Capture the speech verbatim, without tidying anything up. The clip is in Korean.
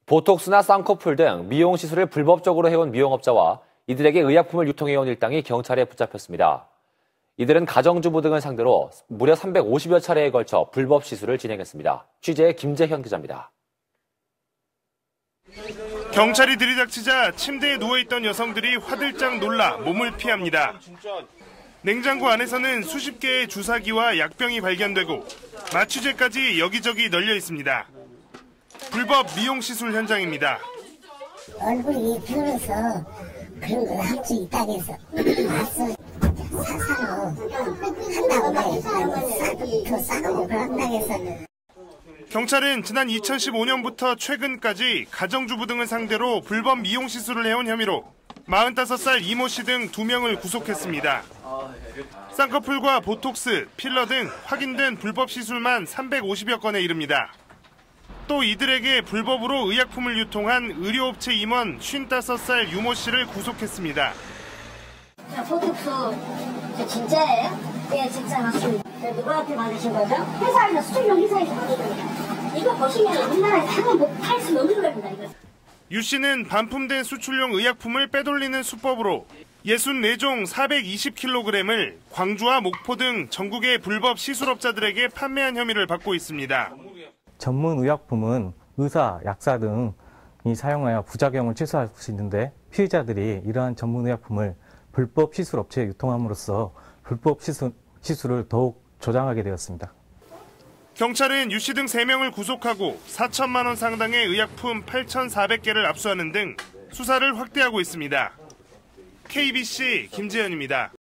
보톡스나 쌍꺼풀 등 미용 시술을 불법적으로 해온 미용업자와 이들에게 의약품을 유통해온 일당이 경찰에 붙잡혔습니다. 이들은 가정주부 등을 상대로 무려 삼백오십여 차례에 걸쳐 불법 시술을 진행했습니다. 취재의 김재현 기자입니다. 경찰이 들이닥치자 침대에 누워있던 여성들이 화들짝 놀라 몸을 피합니다. 냉장고 안에서는 수십 개의 주사기와 약병이 발견되고 마취제까지 여기저기 널려 있습니다. 불법 미용 시술 현장입니다. 얼굴이 들어서 그런 거 할 수 있다고 해서 와서 사사로 한다고 해서 더 싸고 그런다고 해서. 경찰은 지난 이천십오 년부터 최근까지 가정주부 등을 상대로 불법 미용 시술을 해온 혐의로 마흔다섯 살 이모 씨 등 두 명을 구속했습니다. 쌍꺼풀과 보톡스, 필러 등 확인된 불법 시술만 삼백오십여 건에 이릅니다. 또 이들에게 불법으로 의약품을 유통한 의료업체 임원 쉰다섯 살 유모 씨를 구속했습니다. 보톡스 진짜예요? 네, 진짜 맞습니다. 누구한테 받으신 거죠? 회사에서 수출용 회사에서 받은 겁니다. 이거 보시면 우리나라에서 한 번 팔 수 없는 겁니다. 이거. 유 씨는 반품된 수출용 의약품을 빼돌리는 수법으로 육십사 종 사백이십 킬로그램을 광주와 목포 등 전국의 불법 시술업자들에게 판매한 혐의를 받고 있습니다. 전문 의약품은 의사, 약사 등이 사용하여 부작용을 치료할 수 있는데 피해자들이 이러한 전문 의약품을 불법 시술업체에 유통함으로써 불법 시술, 시술을 더욱 조장하게 되었습니다. 경찰은 유 씨 등 세 명을 구속하고 사천만 원 상당의 의약품 팔천사백 개를 압수하는 등 수사를 확대하고 있습니다. 케이비씨 김재현입니다.